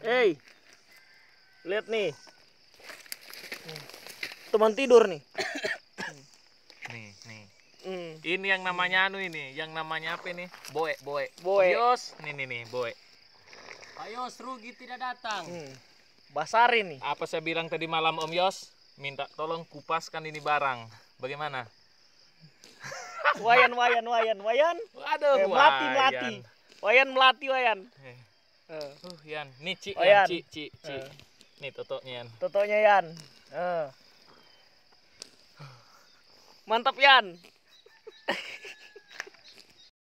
Hei, lihat nih. Teman tidur nih. Nih. Ini yang namanya yang namanya apa ini? Boe. Boe. Yos, nih, boe. Pak Yos, Rugi tidak datang. Basari nih. Apa saya bilang tadi malam Om Yos? Minta tolong kupaskan ini barang. Bagaimana? Wayan. Waduh, Melati. Wayan melati. Yan, nih Ci, Wayan. Ci. Nih totoknya Yan. Totonya Yan. Mantap Yan.